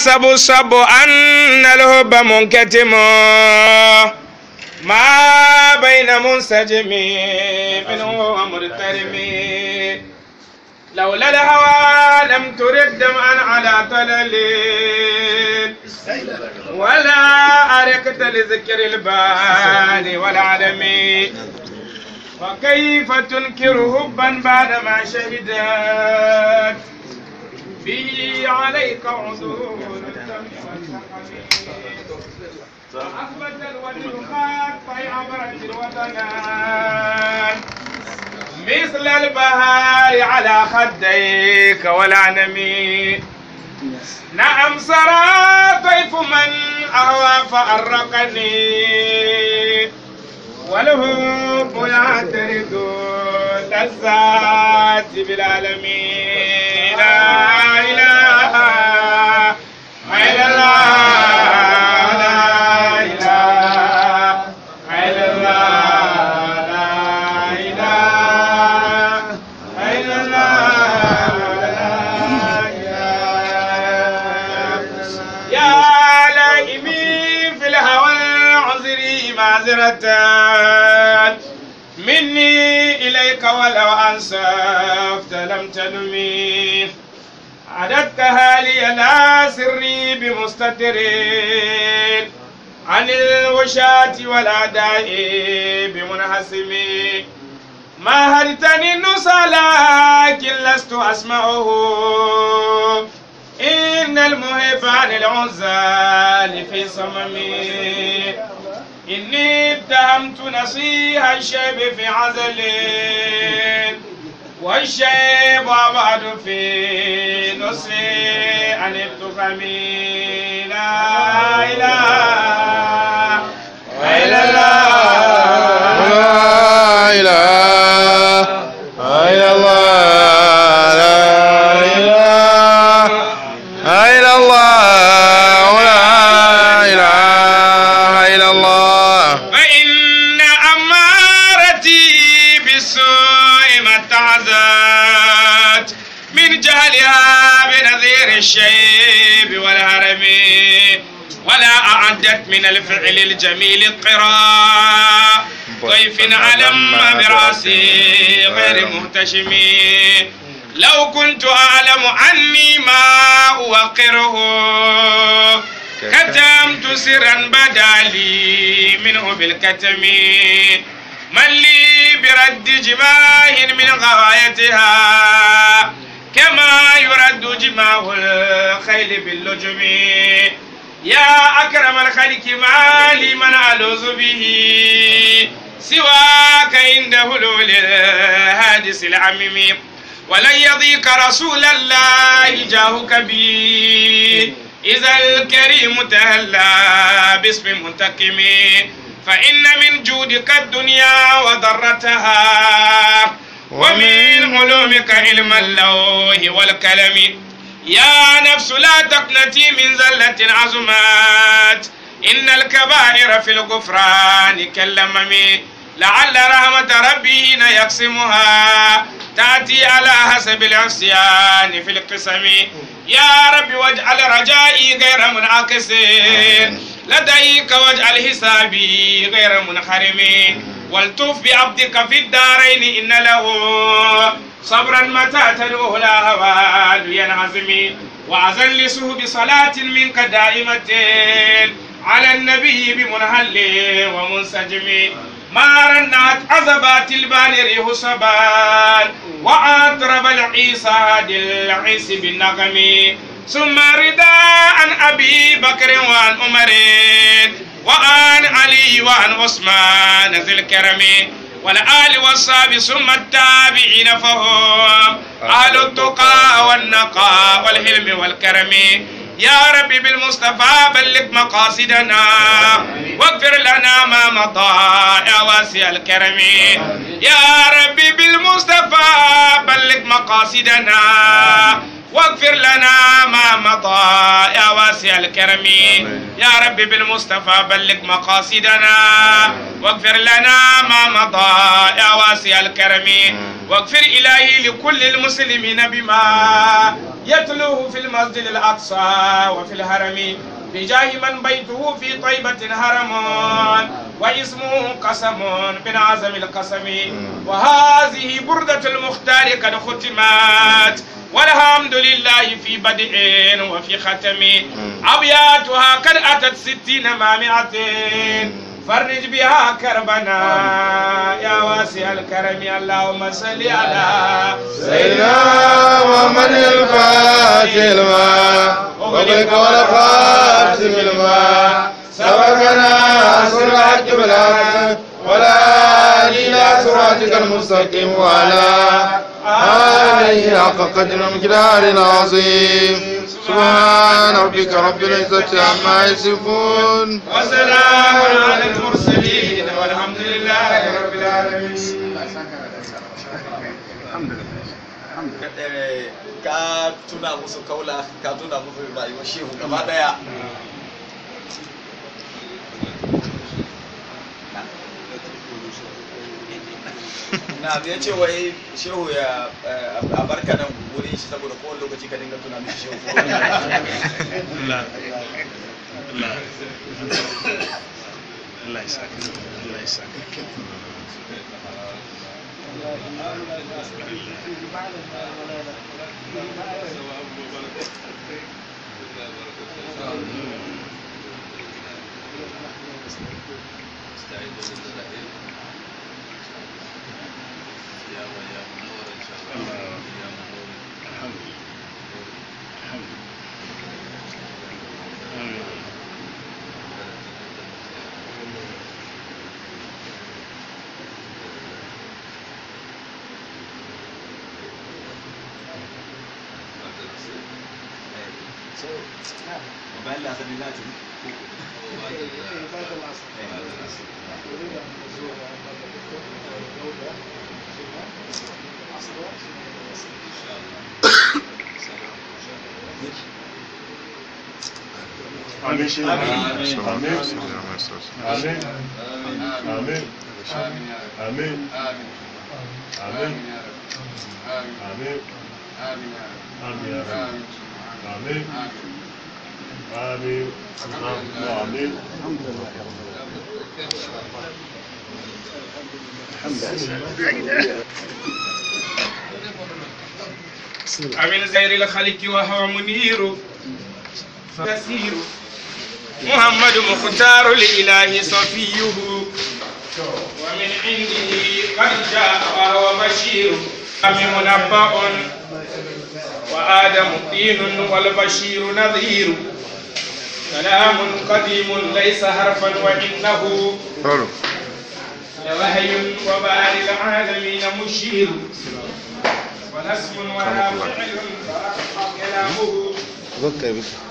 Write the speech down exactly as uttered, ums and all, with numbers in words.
يحسب الصب أن الهب منكتم ما بين منسجم منه ومرترم لولا الهوى لم ترد دمعا على طلل ولا أرقت لذكر البال والعلم وكيف تنكر حبا بعدما شهدت به عليك عذور أثبت الوجه خاطئ عبرت الوطنان مثل البهار على خديك والعنم نعم سرى طيف من أهوى فأرقني والهب يعترض اللذات بالعالمين لا إله إلا الله لا إله إلا الله لا إله إلا الله لا إله يا لائمي في الهوى عذري معذرة مني إليك ولو أنسفت لم تلمي عددتها لي لا سري بمستترين عن الوشاة والأعداء بمنحسمي ما هرتني النصى لكن لست أسمعه إن المهب عن العزال في صممي إني اتهمت نصيح الشيب في عزل والشيب بعد في نصي عن التخمي لا إله إلا الله لا إله إلا الله لا إله إلا الله لا إله إلا الله فإن أمارتي بالسوء ما اتعظت من جهلها بنذير الشيب والهرم ولا أعدت من الفعل الجميل القراء ضيف علم براسي غير مهتشم لو كنت أعلم عني ما أوقره كتمت سرا بدا لي منه بالكتم من لي برد جماه من غوايتها كما يرد جماه الخيل باللجم يا أكرم الخلق ما لي من ألوذ به سواك عند هلول الحادث العميم ولن يضيق رسول الله جاهك بي إذا الكريم تهلى باسم منتقم فإن من جودك الدنيا وضرتها ومن علومك علم اللوح والكلم يا نفس لا تقنتي من زلة عظمات إن الكبائر في الغفران كاللمم لعل رحمة ربي حين يقسمها تأتي على حسب العصيان في القسم يا رب واجعل رجائي غير منعكس لديك واجعل حسابي غير منحرم والتف بعبدك في الدارين إن له صبرا متى تلوه لا هوال ينعزم وأذلسه بصلاة منك دائمة على النبي بمنهل ومنسجم ما رنت عذبات البال ريح صبان وأطرب العيسى هادي العيس بالنغم ثم رداء عن أبي بكر وعن عمر وعن علي وعن عثمان ذي الكرم والآل والصحب ثم التابعين فهم أهل التقى والنقى والحلم والكرم يا ربي بالمصطفى بلغ مقاصدنا واغفر لنا ما مضى يا واسع الكرم يا ربي بالمصطفى بلغ مقاصدنا واغفر لنا ما مضى يا واسع الكرم يا رب بالمصطفى بلغ مقاصدنا واغفر لنا ما مضى يا واسع الكرم واغفر إلهي لكل المسلمين بما يتلوه في المسجد الأقصى وفي الحرم بجاه من بيته في طيبة هرم واسمه قسم من عزم القسم وهذه بردة المختار قد ختمت والحمد لله في بدء وفي ختم أبياتها قد أتت ستين ما مئتين فرج بها كربنا يا واسع الكرم اللهم صل على سيدنا محمد الفاتح الماء وغلق والخاتم الماء سبقنا أسر الحق بالحق ولا إلى صراطك المستقيم وعلى آله حق قدر المقدار العظيم سبحان ربك رب العزة عما يصفون وسلام على المرسلين والحمد لله رب العالمين. ka tuna musu kaula ka tuna musu rayuwar shehu gaba daya. na ya ce wai shehu ya a barka nan wurin shi saboda kowane lokaci ka dinga tuna mishi shehu. Allah Allah Allah ya saka Allah ya saka Bayan lasani na ce. Amin shi Amin Amin Amin Amin Amin Amin Amin Amin آمين آمين أمين زير الخلق وهو منير فسير محمد مختار الإله صفيه ومن عنده قد جاء وهو بشير أمين منبأ وآدم دين والبشير نذير كلام قديم ليس حرفا وإنه لوحي وبال العالمين مشير ونسم ولا فعل فرق كلامه